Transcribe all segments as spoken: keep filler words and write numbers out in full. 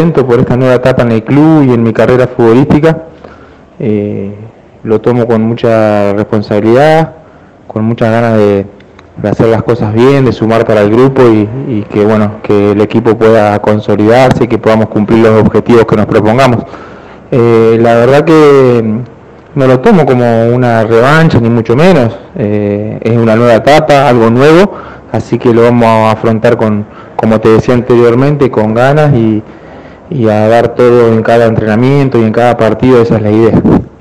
contento por esta nueva etapa en el club y en mi carrera futbolística. Eh, lo tomo con mucha responsabilidad, con muchas ganas de, de hacer las cosas bien, de sumar para el grupo y, y que bueno, que el equipo pueda consolidarse y que podamos cumplir los objetivos que nos propongamos. Eh, la verdad que no lo tomo como una revancha ni mucho menos, eh, es una nueva etapa, algo nuevo, así que lo vamos a afrontar con, como te decía anteriormente, con ganas y, y a dar todo en cada entrenamiento y en cada partido, esa es la idea.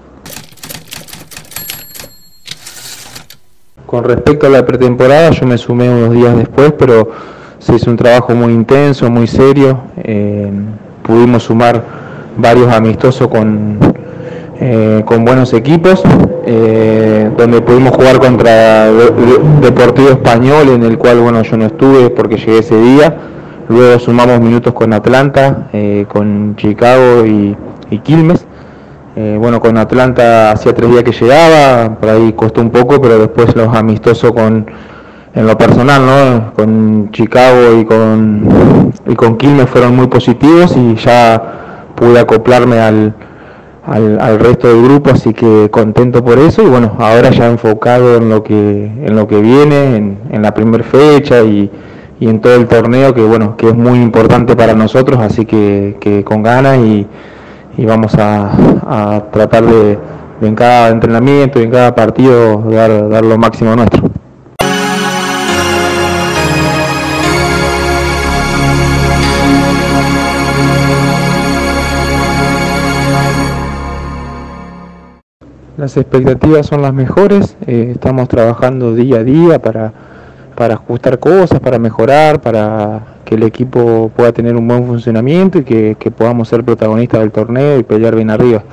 Con respecto a la pretemporada, yo me sumé unos días después, pero se hizo un trabajo muy intenso, muy serio, eh, pudimos sumar varios amistosos con, eh, con buenos equipos, eh, donde pudimos jugar contra de, de, Deportivo Español, en el cual bueno, yo no estuve porque llegué ese día. Luego sumamos minutos con Atlanta, eh, con Chicago y, y Quilmes. Eh, bueno, con Atlanta hacía tres días que llegaba, por ahí costó un poco, pero después los amistosos con, en lo personal, ¿no? Con Chicago y con, y con Quilmes fueron muy positivos y ya pude acoplarme al, al, al resto del grupo, así que contento por eso y bueno, ahora ya enfocado en lo que, en lo que viene, en, en la primera fecha y, y en todo el torneo, que bueno, que es muy importante para nosotros, así que, que con ganas y, y vamos a, a tratar de, de en cada entrenamiento y en cada partido dar, dar lo máximo nuestro. Las expectativas son las mejores, eh, estamos trabajando día a día para, para ajustar cosas, para mejorar, para que el equipo pueda tener un buen funcionamiento y que, que podamos ser protagonistas del torneo y pelear bien arriba.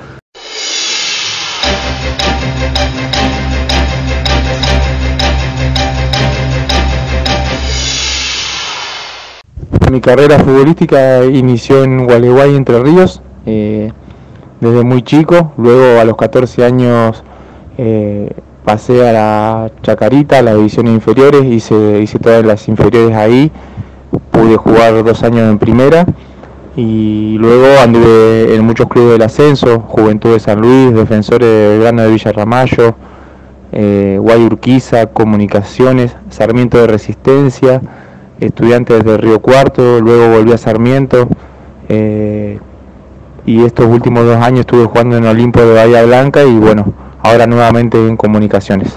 Mi carrera futbolística inició en Gualeguay, Entre Ríos. Eh, desde muy chico, luego a los catorce años eh, pasé a la Chacarita, a las divisiones inferiores, hice, hice todas las inferiores ahí, pude jugar dos años en primera y luego anduve en muchos clubes del ascenso, Juventud de San Luis, Defensores de Belgrano de Villa Ramallo, eh, Guay Urquiza, Comunicaciones, Sarmiento de Resistencia, Estudiantes de Río Cuarto, luego volví a Sarmiento. Eh, y estos últimos dos años estuve jugando en Olimpo de Bahía Blanca y bueno, ahora nuevamente en Comunicaciones.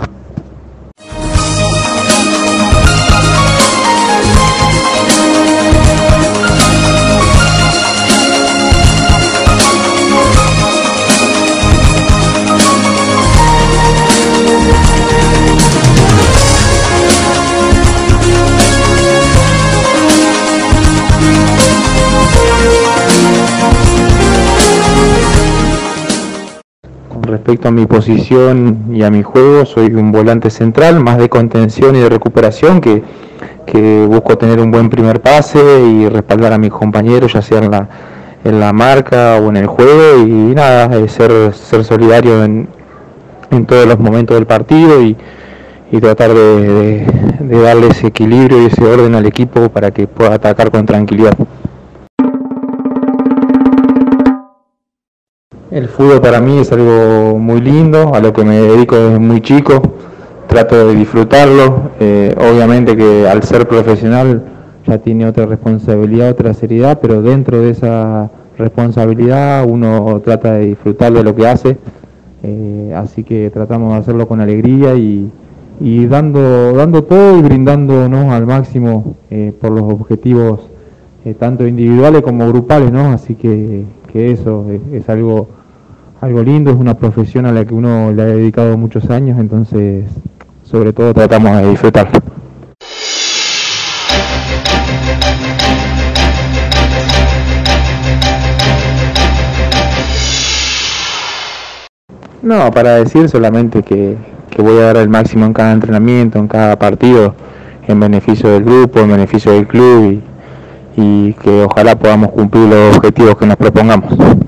Respecto a mi posición y a mi juego, soy un volante central, más de contención y de recuperación, que, que busco tener un buen primer pase y respaldar a mis compañeros, ya sea en la, en la marca o en el juego, y nada, ser, ser solidario en, en todos los momentos del partido y, y tratar de, de, de darle ese equilibrio y ese orden al equipo para que pueda atacar con tranquilidad. El fútbol para mí es algo muy lindo, a lo que me dedico desde muy chico, trato de disfrutarlo, eh, obviamente que al ser profesional ya tiene otra responsabilidad, otra seriedad, pero dentro de esa responsabilidad uno trata de disfrutar de lo que hace, eh, así que tratamos de hacerlo con alegría y, y dando, dando todo y brindándonos al máximo eh, por los objetivos eh, tanto individuales como grupales, ¿no? Así que, que eso es, es algo... algo lindo, es una profesión a la que uno le ha dedicado muchos años, entonces sobre todo tratamos de disfrutarlo. No, para decir solamente que, que voy a dar el máximo en cada entrenamiento, en cada partido, en beneficio del grupo, en beneficio del club y, y que ojalá podamos cumplir los objetivos que nos propongamos.